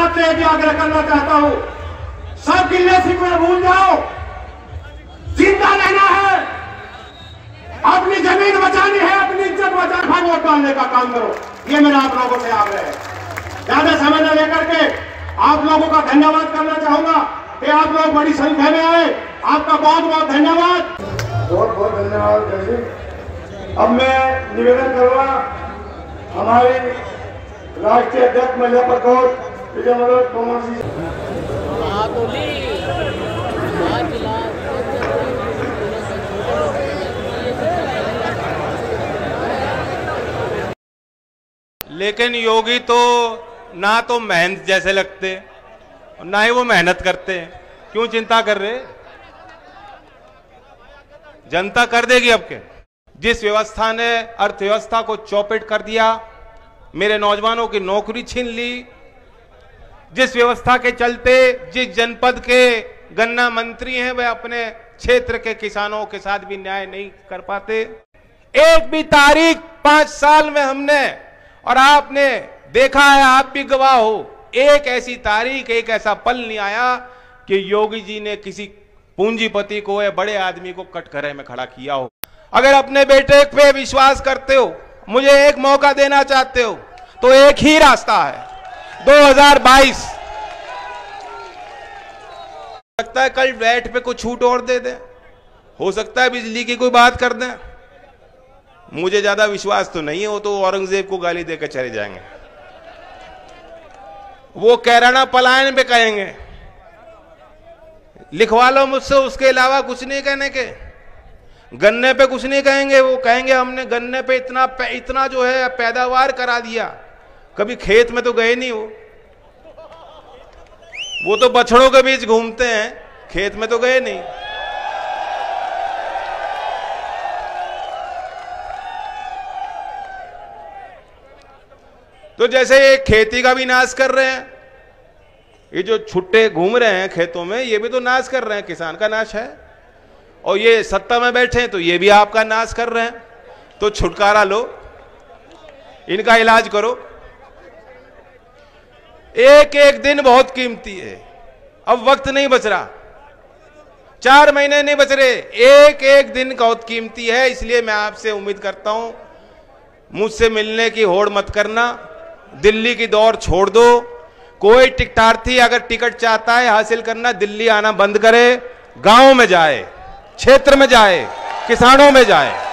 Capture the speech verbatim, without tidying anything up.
आपसे एक ही आग्रह करना चाहता हूं, सब गिले शिकवे भूल जाओ, जिंदा रहना है, अपनी जमीन बचानी है, अपनी इज्जत बचाना, वोट डालने का काम करो। ये मेरा आप लोगों से आग्रह है। ज्यादा समय न लेकर के आप लोगों का धन्यवाद करना चाहूंगा कि आप लोग बड़ी संख्या में आए, आपका बहुत बहुत धन्यवाद। बहुत बहुत धन्यवाद जय जी। अब मैं निवेदन करूंगा हमारे राष्ट्रीय अध्यक्ष महिला प्रकोष्ठ विजय मनोज तोमर जी। लेकिन योगी तो ना तो मेहनत जैसे लगते और ना ही वो मेहनत करते हैं। क्यों चिंता कर रहे? जनता कर देगी अब के। जिस व्यवस्था ने अर्थव्यवस्था को चौपट कर दिया, मेरे नौजवानों की नौकरी छीन ली, जिस व्यवस्था के चलते जिस जनपद के गन्ना मंत्री हैं वे अपने क्षेत्र के किसानों के साथ भी न्याय नहीं कर पाते। एक भी तारीख पांच साल में हमने, और आपने देखा है, आप भी गवाह हो, एक ऐसी तारीख, एक ऐसा पल नहीं आया कि योगी जी ने किसी पूंजीपति को या बड़े आदमी को कटघरे में खड़ा किया हो। अगर अपने बेटे पे विश्वास करते हो, मुझे एक मौका देना चाहते हो, तो एक ही रास्ता है, दो हज़ार बाईस। लगता है कल वैट पे कुछ छूट और दे दें, हो सकता है बिजली की कोई बात कर दें। मुझे ज्यादा विश्वास तो नहीं है, वो तो औरंगजेब को गाली देकर चले जाएंगे। वो कैराना पलायन पे कहेंगे, लिखवा लो मुझसे, उसके अलावा कुछ नहीं कहने के। गन्ने पे कुछ नहीं कहेंगे, वो कहेंगे हमने गन्ने पे इतना इतना जो है पैदावार करा दिया। कभी खेत में तो गए नहीं हो, वो तो बछड़ों के बीच घूमते हैं, खेत में तो गए नहीं। तो जैसे ये खेती का भी नाश कर रहे हैं, ये जो छुट्टे घूम रहे हैं खेतों में, ये भी तो नाश कर रहे हैं, किसान का नाश है। और ये सत्ता में बैठे हैं तो ये भी आपका नाश कर रहे हैं। तो छुटकारा लो, इनका इलाज करो। एक एक दिन बहुत कीमती है, अब वक्त नहीं बच रहा, चार महीने नहीं बच रहे, एक एक दिन बहुत कीमती है। इसलिए मैं आपसे उम्मीद करता हूं, मुझसे मिलने की होड़ मत करना, दिल्ली की दौड़ छोड़ दो। कोई टिकटार्थी अगर टिकट चाहता है हासिल करना, दिल्ली आना बंद करे, गांव में जाए, क्षेत्र में जाए, किसानों में जाए।